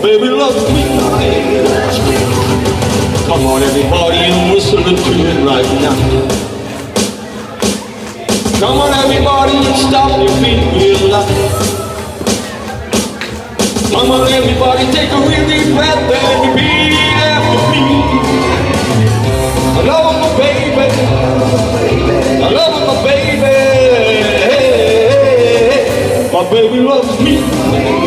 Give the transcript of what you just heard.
baby loves me. Come on everybody and whistle to it right now. Come on everybody and stop your feet real loud. Come on everybody, take a real deep breath and repeat after me. I love my baby, I love my baby. My baby loves me.